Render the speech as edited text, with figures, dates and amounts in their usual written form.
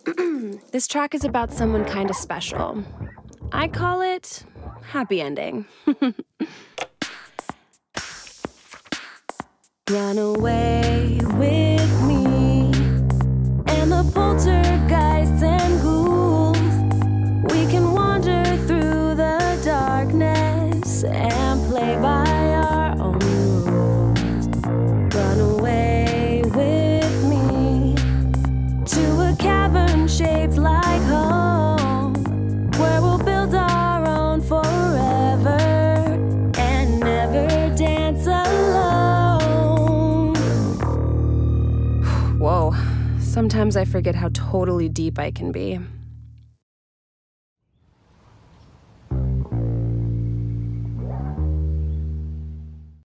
This track is about someone kind of special. I call it Happy Ending. Run away with me, and the poltergeists and ghouls. We can wander through the darkness and play by our own rules. Run away with me to a cavern shaped like home, where we'll build our own forever and never dance alone. Whoa, sometimes I forget how totally deep I can be.